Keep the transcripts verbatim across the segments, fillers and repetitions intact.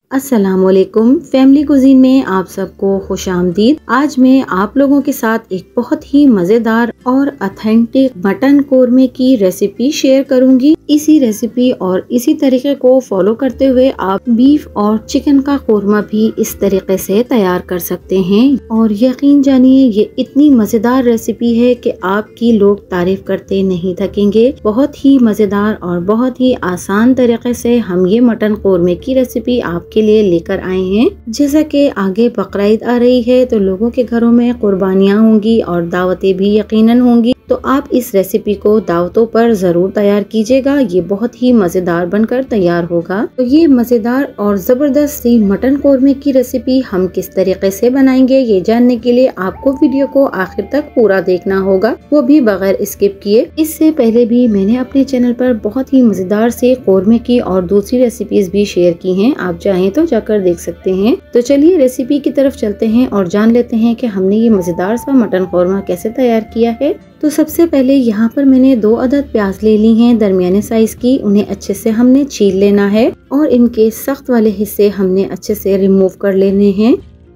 अस्सलामुअलैकुम। Family cuisine में आप सबको खुशामदीद। आज मैं आप लोगों के साथ एक बहुत ही मजेदार और ऑथेंटिक मटन कोरमे की रेसिपी शेयर करूंगी। इसी रेसिपी और इसी तरीके को फॉलो करते हुए आप बीफ और चिकन का कोरमा भी इस तरीके से तैयार कर सकते हैं और यकीन जानिए ये इतनी मजेदार रेसिपी है कि आपकी लोग तारीफ करते नहीं थकेंगे। बहुत ही मजेदार और बहुत ही आसान तरीके से हम ये मटन कोरमे की रेसिपी आपके लिए लेकर आए हैं। जैसा कि आगे बकरीद आ रही है तो लोगों के घरों में कुर्बानियां होंगी और दावतें भी यकीनन होंगी, तो आप इस रेसिपी को दावतों पर जरूर तैयार कीजिएगा। ये बहुत ही मजेदार बनकर तैयार होगा। तो ये मजेदार और जबरदस्त सी मटन कोरमे की रेसिपी हम किस तरीके से बनाएंगे ये जानने के लिए आपको वीडियो को आखिर तक पूरा देखना होगा, वो भी बगैर स्किप किए। इससे पहले भी मैंने अपने चैनल पर बहुत ही मजेदार से कोरमे की और दूसरी रेसिपीज भी शेयर की हैं, आप चाहें तो जाकर देख सकते हैं। तो चलिए रेसिपी की तरफ चलते हैं और जान लेते हैं कि हमने ये मजेदार सा मटन कोरमा कैसे तैयार किया है। तो सबसे पहले यहाँ पर मैंने दो अदद प्याज ले ली हैं दरमियाने साइज की। उन्हें अच्छे से हमने छील लेना है और इनके सख्त वाले हिस्से हमने अच्छे से रिमूव कर लेने हैं।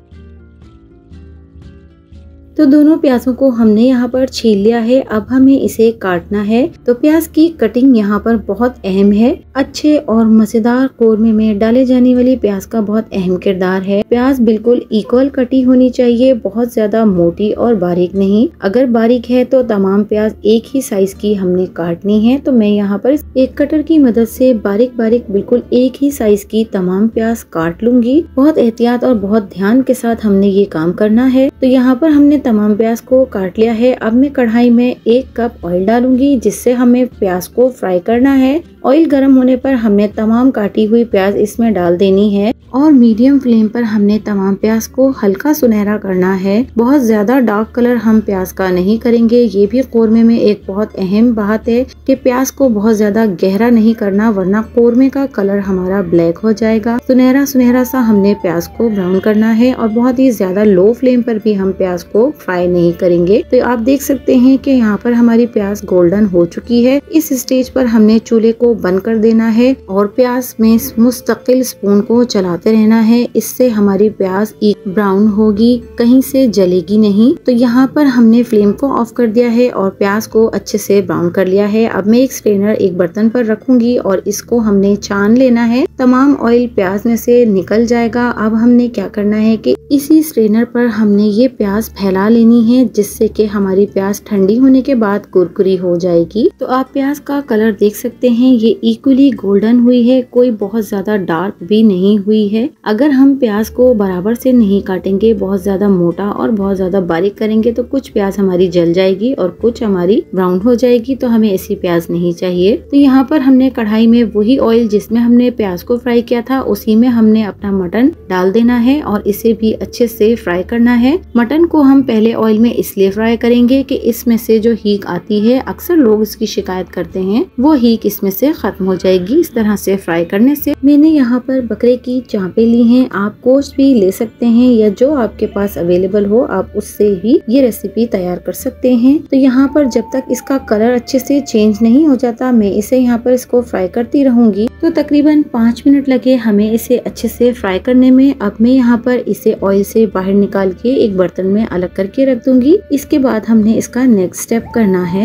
तो दोनों प्याजों को हमने यहाँ पर छील लिया है। अब हमें इसे काटना है। तो प्याज की कटिंग यहाँ पर बहुत अहम है। अच्छे और मजेदार कोरमे में डाले जाने वाली प्याज का बहुत अहम किरदार है। प्याज बिल्कुल इक्वल कटी होनी चाहिए, बहुत ज्यादा मोटी और बारीक नहीं। अगर बारीक है तो तमाम प्याज एक ही साइज की हमने काटनी है। तो मैं यहाँ पर एक कटर की मदद से बारीक बारीक बिल्कुल एक ही साइज की तमाम प्याज काट लूंगी। बहुत एहतियात और बहुत ध्यान के साथ हमने ये काम करना है। तो यहाँ पर हमने तमाम प्याज को काट लिया है। अब मैं कढ़ाई में एक कप ऑयल डालूंगी जिससे हमें प्याज को फ्राई करना है। ऑयल गर्म होने पर हमने तमाम काटी हुई प्याज इसमें डाल देनी है और मीडियम फ्लेम पर हमने तमाम प्याज को हल्का सुनहरा करना है। बहुत ज्यादा डार्क कलर हम प्याज का नहीं करेंगे। ये भी कोरमे में एक बहुत अहम बात है कि प्याज को बहुत ज्यादा गहरा नहीं करना, वरना कोरमे का कलर हमारा ब्लैक हो जाएगा। सुनहरा सुनहरा सा हमने प्याज को ब्राउन करना है और बहुत ही ज्यादा लो फ्लेम पर भी हम प्याज को फ्राई नहीं करेंगे। तो आप देख सकते हैं कि यहाँ पर हमारी प्याज गोल्डन हो चुकी है। इस स्टेज पर हमने चूल्हे को बंद कर देना है और प्याज में मुस्तकिल स्पून को चलाते रहना है। इससे हमारी प्याज एक ब्राउन होगी, कहीं से जलेगी नहीं। तो यहाँ पर हमने फ्लेम को ऑफ कर दिया है और प्याज को अच्छे से ब्राउन कर लिया है। अब मैं एक स्ट्रेनर एक बर्तन पर रखूंगी और इसको हमने छान लेना है। तमाम ऑयल प्याज में से निकल जाएगा। अब हमने क्या करना है कि इसी स्ट्रेनर पर हमने ये प्याज फैला लेनी है जिससे कि हमारी प्याज ठंडी होने के बाद कुरकुरी हो जाएगी। तो आप प्याज का कलर देख सकते हैं, ये इक्वली गोल्डन हुई है, कोई बहुत ज्यादा डार्क भी नहीं हुई है। अगर हम प्याज को बराबर से नहीं काटेंगे, बहुत ज्यादा मोटा और बहुत ज्यादा बारीक करेंगे तो कुछ प्याज हमारी जल जाएगी और कुछ हमारी ब्राउन हो जाएगी। तो हमें ऐसी प्याज नहीं चाहिए। तो यहाँ पर हमने कढ़ाई में वही ऑयल जिसमें हमने प्याज को फ्राई किया था उसी में हमने अपना मटन डाल देना है और इसे भी अच्छे से फ्राई करना है। मटन को हम पहले ऑयल में इसलिए फ्राई करेंगे कि इसमें से जो हीक आती है, अक्सर लोग इसकी शिकायत करते हैं, वो हीक इसमें से खत्म हो जाएगी इस तरह से फ्राई करने से। मैंने यहाँ पर बकरे की चांपे ली हैं, आप गोश्त भी ले सकते हैं या जो आपके पास अवेलेबल हो आप उससे भी ये रेसिपी तैयार कर सकते हैं। तो यहाँ पर जब तक इसका कलर अच्छे से चेंज नहीं हो जाता मैं इसे यहाँ पर इसको फ्राई करती रहूंगी। तो तकरीबन पाँच मिनट लगे हमें इसे अच्छे से फ्राई करने में। अब मैं यहाँ पर इसे ऑयल से बाहर निकाल के एक बर्तन में अलग करके रख दूंगी। इसके बाद हमने इसका नेक्स्ट स्टेप करना है।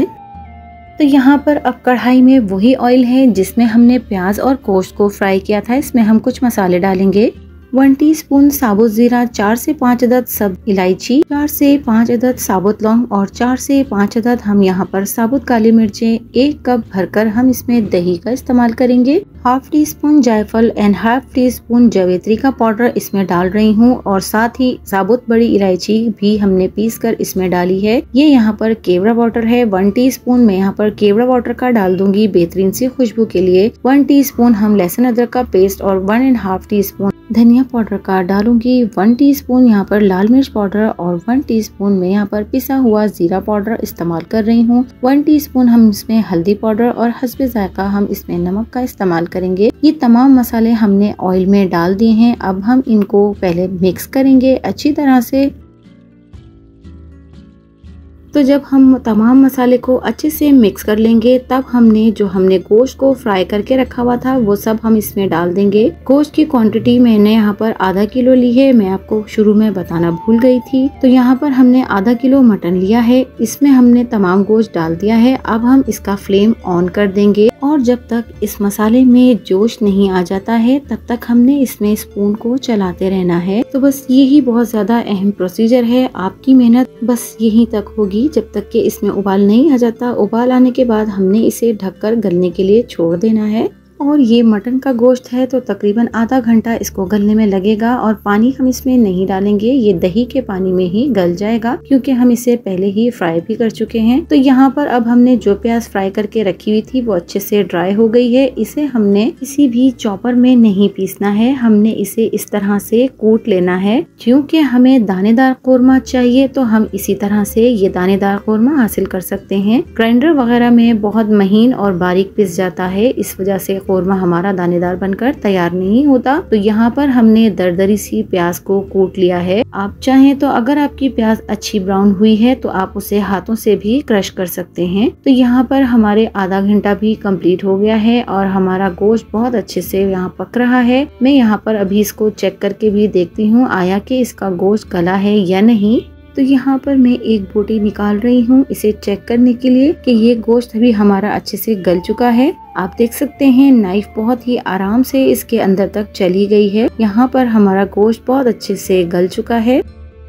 तो यहाँ पर अब कढ़ाई में वही ऑयल है जिसमें हमने प्याज और गोश्त को फ्राई किया था। इसमें हम कुछ मसाले डालेंगे। वन टीस्पून साबुत जीरा, चार से पाँच अदद सब इलायची, चार से पाँच अदद साबुत लौंग और चार से पाँच अदद हम यहाँ पर साबुत काली मिर्चें। एक कप भरकर हम इसमें दही का इस्तेमाल करेंगे। हाफ टी स्पून जायफल एंड हाफ टी स्पून जावित्री का पाउडर इसमें डाल रही हूँ और साथ ही साबुत बड़ी इलायची भी हमने पीस कर इसमें डाली है। ये यहाँ पर केवड़ा वाटर है, वन टीस्पून मैं यहाँ पर केवड़ा वाटर का डाल दूंगी बेहतरीन सी खुशबू के लिए। वन टीस्पून हम लहसुन अदरक का पेस्ट और one and half teaspoon धनिया पाउडर का डालूंगी। वन टीस्पून यहाँ पर लाल मिर्च पाउडर और वन टीस्पून मैं यहाँ पर पिसा हुआ जीरा पाउडर इस्तेमाल कर रही हूँ। वन टीस्पून हम इसमें हल्दी पाउडर और हस्बे जायका हम इसमें नमक का इस्तेमाल करेंगे। ये तमाम मसाले हमने ऑयल में डाल दिए हैं। अब हम इनको पहले मिक्स करेंगे अच्छी तरह से। तो जब हम तमाम मसाले को अच्छे से मिक्स कर लेंगे तब हमने जो हमने गोश्त को फ्राई करके रखा हुआ था वो सब हम इसमें डाल देंगे। गोश्त की क्वांटिटी मैंने यहाँ पर आधा किलो ली है, मैं आपको शुरू में बताना भूल गई थी। तो यहाँ पर हमने आधा किलो मटन लिया है, इसमें हमने तमाम गोश्त डाल दिया है। अब हम इसका फ्लेम ऑन कर देंगे और जब तक इस मसाले में जोश नहीं आ जाता है तब तक हमने इसमें स्पून को चलाते रहना है। तो बस यही बहुत ज्यादा अहम प्रोसीजर है, आपकी मेहनत बस यहीं तक होगी जब तक कि इसमें उबाल नहीं आ जाता। उबाल आने के बाद हमने इसे ढककर गलने के लिए छोड़ देना है। और ये मटन का गोश्त है तो तकरीबन आधा घंटा इसको गलने में लगेगा और पानी हम इसमें नहीं डालेंगे, ये दही के पानी में ही गल जाएगा क्योंकि हम इसे पहले ही फ्राई भी कर चुके हैं। तो यहाँ पर अब हमने जो प्याज फ्राई करके रखी हुई थी वो अच्छे से ड्राई हो गई है। इसे हमने किसी भी चॉपर में नहीं पीसना है, हमने इसे इस तरह से कूट लेना है। क्योंकि हमें दानेदार कोरमा चाहिए तो हम इसी तरह से ये दानेदार कोरमा हासिल कर सकते हैं। ग्राइंडर वगैरह में बहुत महीन और बारीक पिस जाता है, इस वजह से कोरमा हमारा दानेदार बनकर तैयार नहीं होता। तो यहाँ पर हमने दरदरी सी प्याज को कूट लिया है। आप चाहें तो अगर आपकी प्याज अच्छी ब्राउन हुई है तो आप उसे हाथों से भी क्रश कर सकते हैं। तो यहाँ पर हमारे आधा घंटा भी कंप्लीट हो गया है और हमारा गोश्त बहुत अच्छे से यहाँ पक रहा है। मैं यहाँ पर अभी इसको चेक करके भी देखती हूँ आया कि इसका गोश्त गला है या नहीं। तो यहाँ पर मैं एक बोटी निकाल रही हूँ इसे चेक करने के लिए कि ये गोश्त अभी हमारा अच्छे से गल चुका है। आप देख सकते हैं नाइफ बहुत ही आराम से इसके अंदर तक चली गई है। यहाँ पर हमारा गोश्त बहुत अच्छे से गल चुका है।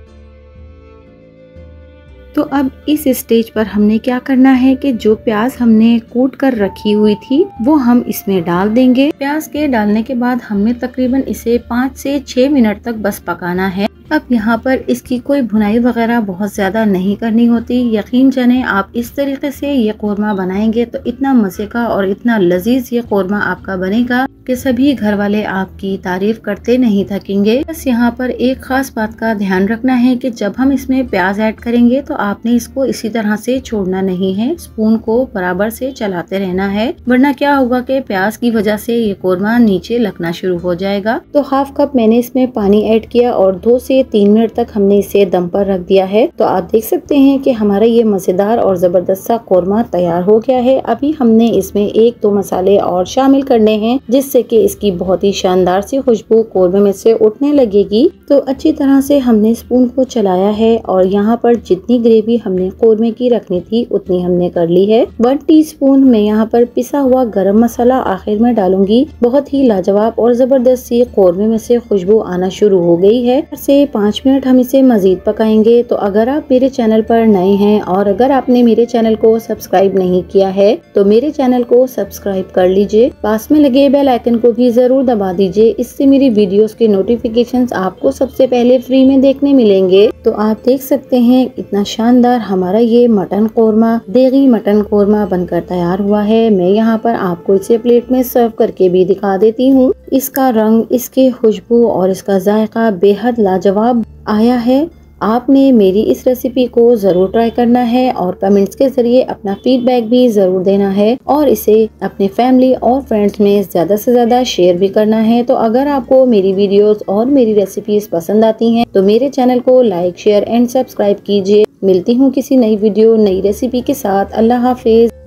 तो अब इस स्टेज पर हमने क्या करना है कि जो प्याज हमने कूट कर रखी हुई थी वो हम इसमें डाल देंगे। प्याज के डालने के बाद हमें तकरीबन इसे पाँच से छह मिनट तक बस पकाना है। अब यहाँ पर इसकी कोई भुनाई वगैरह बहुत ज्यादा नहीं करनी होती। यकीन जाने आप इस तरीके से ये कोरमा बनाएंगे तो इतना मजे का और इतना लजीज ये कोरमा आपका बनेगा कि सभी घर वाले आपकी तारीफ करते नहीं थकेंगे। बस यहाँ पर एक खास बात का ध्यान रखना है कि जब हम इसमें प्याज ऐड करेंगे तो आपने इसको इसी तरह से छोड़ना नहीं है, स्पून को बराबर से चलाते रहना है, वरना क्या होगा कि प्याज की वजह से ये कोरमा नीचे लगना शुरू हो जाएगा। तो हाफ कप मैंने इसमें पानी ऐड किया और दो से तीन मिनट तक हमने इसे दम पर रख दिया है। तो आप देख सकते हैं कि हमारा ये मजेदार और जबरदस्त सा कोरमा तैयार हो गया है। अभी हमने इसमें एक दो मसाले और शामिल करने हैं जिससे कि इसकी बहुत ही शानदार सी खुशबू कोरमे में से उठने लगेगी। तो अच्छी तरह से हमने स्पून को चलाया है और यहाँ पर जितनी ग्रेवी हमने कोरमे की रखनी थी उतनी हमने कर ली है। वन टीस्पून मैं यहाँ पर पिसा हुआ गरम मसाला आखिर में डालूंगी। बहुत ही लाजवाब और जबरदस्त सी कोरमे में से खुशबू आना शुरू हो गई है। से पाँच मिनट हम इसे मजीद पकाएंगे। तो अगर आप मेरे चैनल पर नए हैं और अगर आपने मेरे चैनल को सब्सक्राइब नहीं किया है तो मेरे चैनल को सब्सक्राइब कर लीजिए, पास में लगे बेल आइकन को भी जरूर दबा दीजिए, इससे मेरी वीडियोस के नोटिफिकेशंस आपको सबसे पहले फ्री में देखने मिलेंगे। तो आप देख सकते हैं इतना शानदार हमारा ये मटन कोरमा, देगी मटन कोरमा बनकर तैयार हुआ है। मैं यहाँ पर आपको इसे प्लेट में सर्व करके भी दिखा देती हूँ। इसका रंग, इसकी खुशबू और इसका जायका बेहद लाजवाब आया है। आपने मेरी इस रेसिपी को ज़रूर ट्राई करना है और कमेंट्स के ज़रिए अपना फीडबैक भी ज़रूर देना है और इसे अपने फैमिली और फ्रेंड्स में ज़्यादा से ज़्यादा शेयर भी करना है। तो अगर आपको मेरी वीडियोस और मेरी रेसिपीज पसंद आती हैं तो मेरे चैनल को लाइक, शेयर एंड सब्सक्राइब कीजिए। मिलती हूँ किसी नई वीडियो, नई रेसिपी के साथ। अल्लाह हाफिज।